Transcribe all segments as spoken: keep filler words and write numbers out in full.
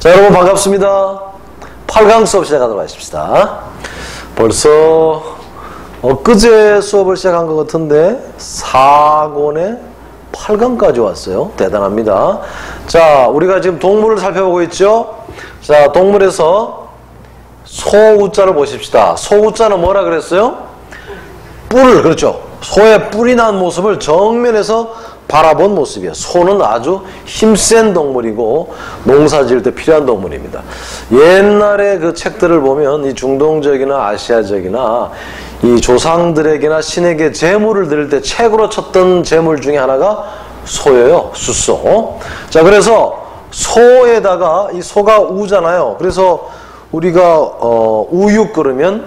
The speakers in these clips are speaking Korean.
자, 여러분 반갑습니다. 팔 강 수업 시작하도록 하십시다. 벌써 엊그제 수업을 시작한 것 같은데 사 권에 팔 강까지 왔어요. 대단합니다. 자, 우리가 지금 동물을 살펴보고 있죠. 자, 동물에서 소우자를 보십시다. 소우자는 뭐라 그랬어요? 뿔, 그렇죠. 소의 뿔이 난 모습을 정면에서 바라본 모습이에요. 소는 아주 힘센 동물이고 농사 지을 때 필요한 동물입니다. 옛날에 그 책들을 보면 이 중동적이나 아시아적이나 이 조상들에게나 신에게 제물을 드릴 때 책으로 쳤던 제물 중에 하나가 소예요. 숫소. 자, 그래서 소에다가 이 소가 우잖아요. 그래서 우리가 어, 우육 그러면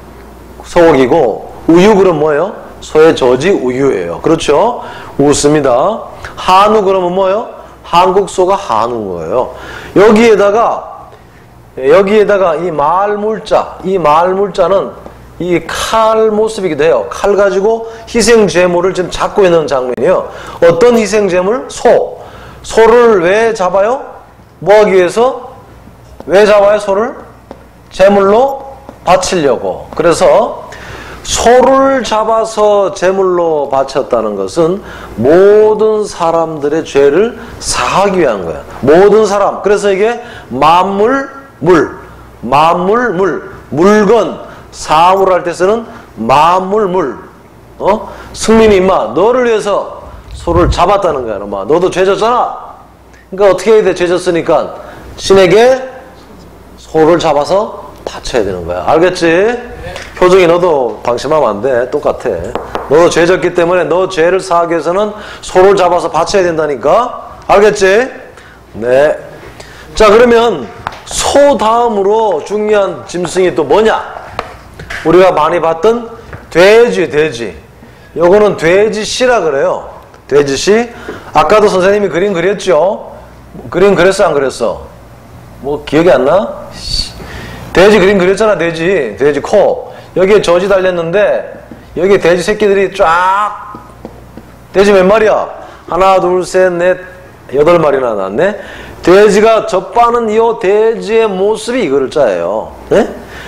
소고기고 우유 그러면 뭐예요? 소의 저지 우유예요. 그렇죠? 우습니다. 한우 그러면 뭐예요? 한국 소가 한우인 거예요. 여기에다가 여기에다가 이 말물자, 이 말물자는 이 칼 모습이기도 해요. 칼 가지고 희생 제물을 지금 잡고 있는 장면이에요. 어떤 희생 제물? 소. 소를 왜 잡아요? 뭐 하기 위해서? 왜 잡아요? 소를? 제물로 바치려고. 그래서 소를 잡아서 제물로 바쳤다는 것은 모든 사람들의 죄를 사하기 위한 거야. 모든 사람. 그래서 이게 만물, 물. 만물, 물. 물건, 사물을 할 때 쓰는 만물, 물. 어? 승민이 임마, 너를 위해서 소를 잡았다는 거야. 엄마. 너도 죄 졌잖아. 그러니까 어떻게 해야 돼? 죄 졌으니까 신에게 소를 잡아서 바쳐야 되는 거야. 알겠지? 효정이 너도 방심하면 안 돼. 똑같아. 너도 죄 졌기 때문에 너 죄를 사하기 위해서는 소를 잡아서 바쳐야 된다니까. 알겠지? 네. 자, 그러면 소 다음으로 중요한 짐승이 또 뭐냐? 우리가 많이 봤던 돼지, 돼지. 요거는 돼지씨라 그래요. 돼지씨. 아까도 선생님이 그림 그렸죠? 그림 그렸어, 안 그렸어? 뭐 기억이 안 나? 돼지 그림 그렸잖아. 돼지. 돼지 코. 여기에 젖이 달렸는데 여기에 돼지 새끼들이 쫙. 돼지 몇 마리야? 하나, 둘, 셋, 넷, 여덟 마리나 났네. 돼지가 젖바는 이 돼지의 모습이 이거를 짜예요. 네?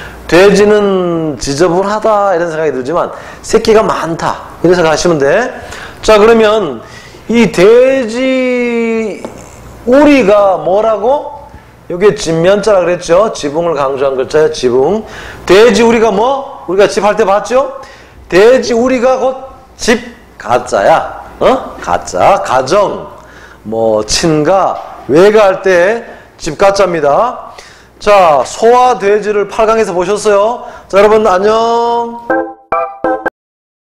돼지는 지저분하다 이런 생각이 들지만 새끼가 많다 이런 생각하시면 돼. 자, 그러면 이 돼지 우리가 뭐라고? 여기에 집면자라 그랬죠. 지붕을 강조한 글자예요. 지붕. 돼지 우리가 뭐? 우리가 집 할 때 봤죠? 돼지 우리가 곧 집 가짜야. 어? 가짜. 가정. 뭐 친가, 외가 할 때 집 가짜입니다. 자, 소와 돼지를 팔 강에서 보셨어요. 자, 여러분 안녕.